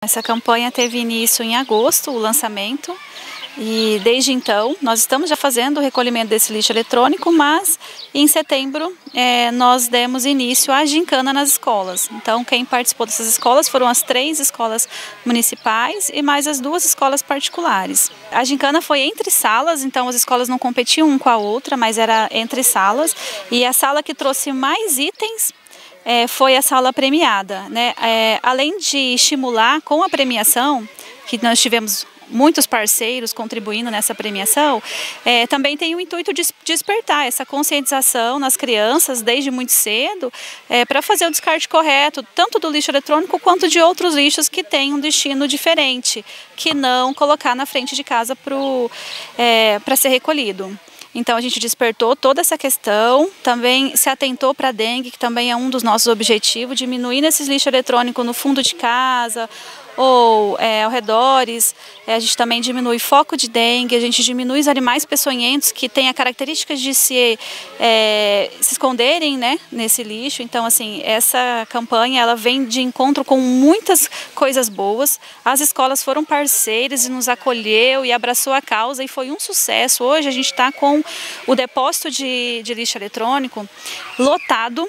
Essa campanha teve início em agosto, o lançamento, e desde então nós estamos já fazendo o recolhimento desse lixo eletrônico, mas em setembro nós demos início à gincana nas escolas. Então quem participou dessas escolas foram as 3 escolas municipais e mais as 2 escolas particulares. A gincana foi entre salas, então as escolas não competiam uma com a outra, mas era entre salas, e a sala que trouxe mais itens foi a sala premiada, né? Além de estimular com a premiação, que nós tivemos muitos parceiros contribuindo nessa premiação, também tem o intuito de despertar essa conscientização nas crianças desde muito cedo, para fazer o descarte correto, tanto do lixo eletrônico quanto de outros lixos que têm um destino diferente, que não colocar na frente de casa para ser recolhido. Então a gente despertou toda essa questão, também se atentou para a dengue, que também é um dos nossos objetivos, diminuir esses lixos eletrônicos no fundo de casa ou ao redores. A gente também diminui foco de dengue, a gente diminui os animais peçonhentos que têm a característica de se esconderem, né, nesse lixo. Então, assim, essa campanha ela vem de encontro com muitas coisas boas. As escolas foram parceiras e nos acolheu e abraçou a causa e foi um sucesso. Hoje a gente está com o depósito de lixo eletrônico lotado,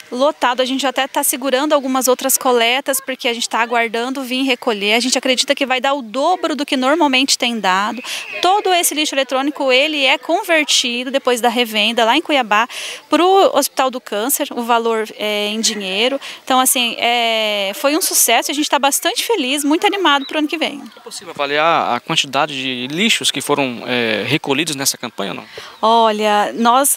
a gente até está segurando algumas outras coletas porque a gente está aguardando vir recolher. A gente acredita que vai dar o dobro do que normalmente tem dado. Todo esse lixo eletrônico ele é convertido depois da revenda lá em Cuiabá para o Hospital do Câncer, o valor em dinheiro. Então assim, foi um sucesso, a gente está bastante feliz, muito animado para o ano que vem. É possível avaliar a quantidade de lixos que foram recolhidos nessa campanha ou não? Olha, nós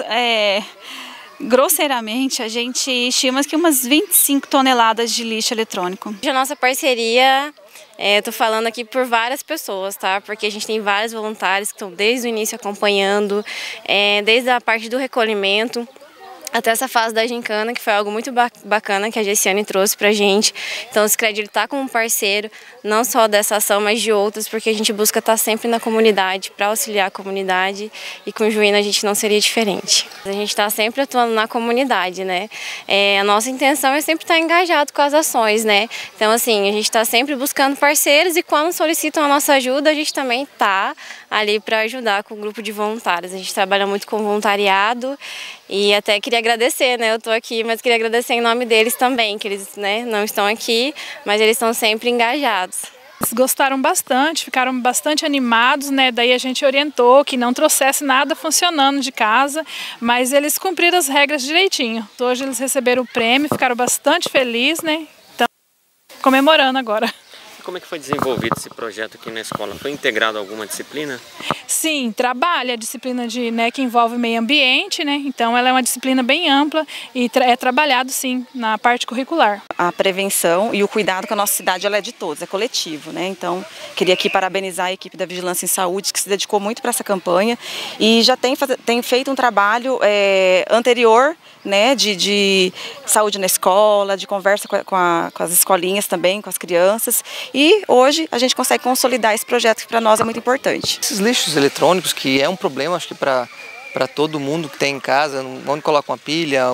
grosseiramente, a gente estima que umas 25 toneladas de lixo eletrônico. A nossa parceria, estou falando aqui por várias pessoas, tá? Porque a gente tem vários voluntários que estão desde o início acompanhando, desde a parte do recolhimento até essa fase da gincana, que foi algo muito bacana que a Gessiane trouxe pra gente. Então se acreditar como parceiro, não só dessa ação, mas de outras, porque a gente busca estar sempre na comunidade, para auxiliar a comunidade, e com o Juína a gente não seria diferente. A gente está sempre atuando na comunidade, né? A nossa intenção é sempre estar engajado com as ações, né? Então assim, a gente está sempre buscando parceiros e quando solicitam a nossa ajuda, a gente também está ali para ajudar com o grupo de voluntários. A gente trabalha muito com voluntariado e até queria agradecer, né? Eu estou aqui, mas queria agradecer em nome deles também, que eles, né, não estão aqui, mas eles estão sempre engajados. Eles gostaram bastante, ficaram bastante animados, né? Daí a gente orientou que não trouxesse nada funcionando de casa, mas eles cumpriram as regras direitinho. Hoje eles receberam o prêmio, ficaram bastante felizes, né? Então, comemorando agora. Como é que foi desenvolvido esse projeto aqui na escola? Foi integrado a alguma disciplina? Sim, trabalha a disciplina que envolve meio ambiente, né? Então ela é uma disciplina bem ampla e é trabalhado sim na parte curricular. A prevenção e o cuidado com a nossa cidade ela é de todos, é coletivo, né? Então queria aqui parabenizar a equipe da Vigilância em Saúde que se dedicou muito para essa campanha e já tem feito um trabalho anterior, né, de saúde na escola, de conversa com as escolinhas também, com as crianças. E hoje a gente consegue consolidar esse projeto que para nós é muito importante. Esses lixos eletrônicos, que é um problema, acho que para todo mundo que tem em casa, onde coloca uma pilha,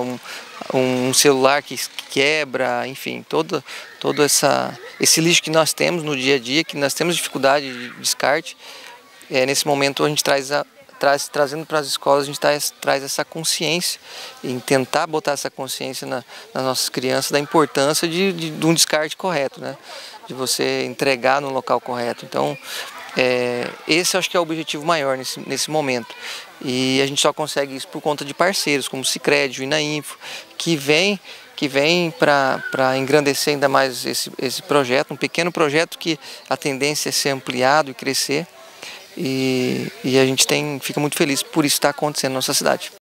um celular que quebra, enfim, todo esse lixo que nós temos no dia a dia, que nós temos dificuldade de descarte, nesse momento a gente trazendo para as escolas, a gente traz essa consciência, em tentar botar essa consciência nas nossas crianças da importância de um descarte correto, né? De você entregar no local correto. Então, esse acho que é o objetivo maior nesse momento. E a gente só consegue isso por conta de parceiros, como o Sicredi, o Inainfo, que vem para engrandecer ainda mais esse projeto, um pequeno projeto que a tendência é ser ampliado e crescer. E a gente fica muito feliz por isso estar acontecendo na nossa cidade.